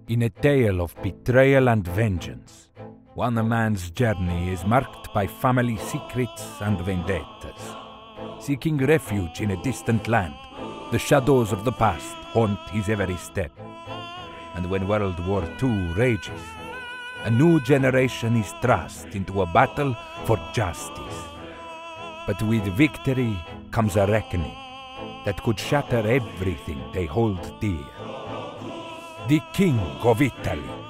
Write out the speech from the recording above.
In a tale of betrayal and vengeance, one man's journey is marked by family secrets and vendettas. Seeking refuge in a distant land, the shadows of the past haunt his every step. And when World War II rages, a new generation is thrust into a battle for justice. But with victory comes a reckoning that could shatter everything they hold dear. The King of Italy.